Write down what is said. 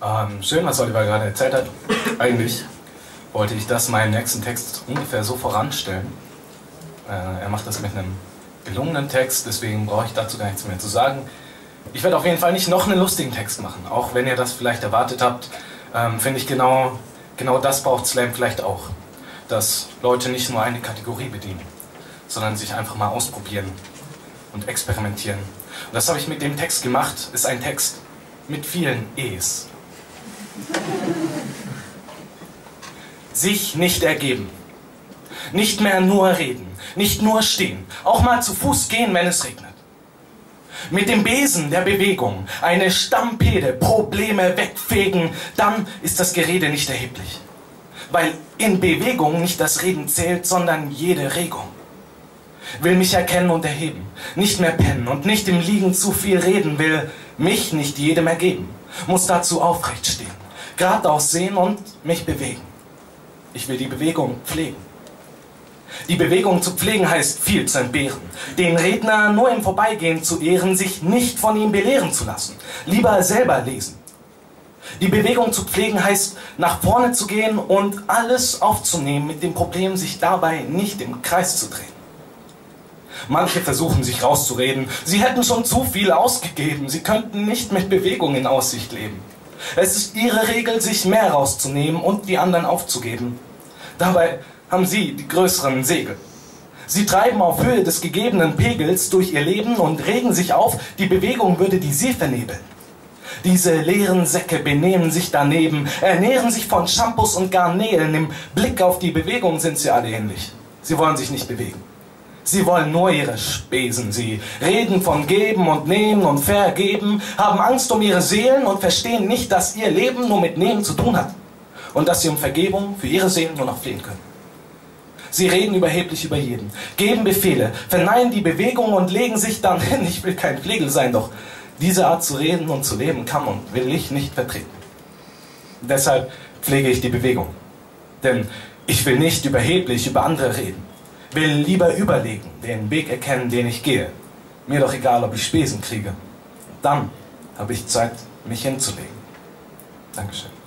Schön, was Oliver gerade erzählt hat. Eigentlich wollte ich das meinen nächsten Text ungefähr so voranstellen. Er macht das mit einem gelungenen Text, deswegen brauche ich dazu gar nichts mehr zu sagen. Ich werde auf jeden Fall nicht noch einen lustigen Text machen, auch wenn ihr das vielleicht erwartet habt. Finde ich genau das braucht Slam vielleicht auch. Dass Leute nicht nur eine Kategorie bedienen, sondern sich einfach mal ausprobieren und experimentieren. Und das habe ich mit dem Text gemacht, ist ein Text mit vielen E's. Sich nicht ergeben. Nicht mehr nur reden, nicht nur stehen, auch mal zu Fuß gehen, wenn es regnet. Mit dem Besen der Bewegung eine Stampede, Probleme wegfegen, dann ist das Gerede nicht erheblich. Weil in Bewegung nicht das Reden zählt, sondern jede Regung. Will mich erkennen und erheben, nicht mehr pennen und nicht im Liegen zu viel reden, will mich nicht jedem ergeben, muss dazu aufrecht stehen, geradeaus sehen und mich bewegen. Ich will die Bewegung pflegen. Die Bewegung zu pflegen heißt viel zu entbehren, den Redner nur im Vorbeigehen zu ehren, sich nicht von ihm belehren zu lassen, lieber selber lesen. Die Bewegung zu pflegen heißt, nach vorne zu gehen und alles aufzunehmen, mit dem Problem, sich dabei nicht im Kreis zu drehen. Manche versuchen sich rauszureden, sie hätten schon zu viel ausgegeben, sie könnten nicht mit Bewegung in Aussicht leben. Es ist ihre Regel, sich mehr rauszunehmen und die anderen aufzugeben. Dabei haben sie die größeren Segel. Sie treiben auf Höhe des gegebenen Pegels durch ihr Leben und regen sich auf, die Bewegung würde die See vernebeln. Diese leeren Säcke benehmen sich daneben, ernähren sich von Shampoos und Garnelen. Im Blick auf die Bewegung sind sie alle ähnlich. Sie wollen sich nicht bewegen. Sie wollen nur ihre Spesen. Sie reden von Geben und Nehmen und Vergeben, haben Angst um ihre Seelen und verstehen nicht, dass ihr Leben nur mit Nehmen zu tun hat und dass sie um Vergebung für ihre Seelen nur noch flehen können. Sie reden überheblich über jeden, geben Befehle, verneinen die Bewegung und legen sich dann hin. Ich will kein Flegel sein, doch diese Art zu reden und zu leben kann und will ich nicht vertreten. Deshalb pflege ich die Bewegung. Denn ich will nicht überheblich über andere reden. Will lieber überlegen, den Weg erkennen, den ich gehe. Mir doch egal, ob ich Spesen kriege. Dann habe ich Zeit, mich hinzulegen. Dankeschön.